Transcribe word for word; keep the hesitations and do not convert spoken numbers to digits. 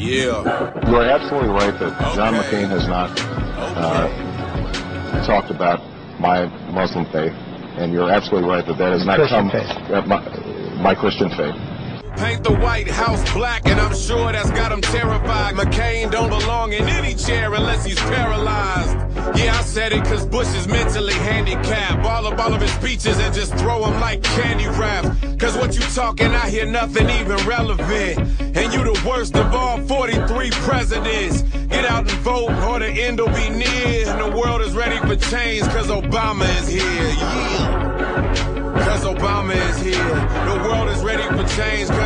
Yeah. You are absolutely right that Okay. John McCain has not uh, talked about my Muslim faith, and you're absolutely right that that has not Christian come faith. uh, my, my Christian faith. Paint the White House black, and I'm sure that's got him terrified. McCain don't belong in any chair unless he's paralyzed. Yeah, I said it cause Bush is mentally handicapped. All of all of his speeches and just throw them like candy wraps. Cause what you talking, I hear nothing even relevant. And you the worst of all forty-three presidents. Get out and vote or the end will be near. And the world is ready for change cause Obama is here. Yeah. Cause Obama is here. The world is ready for change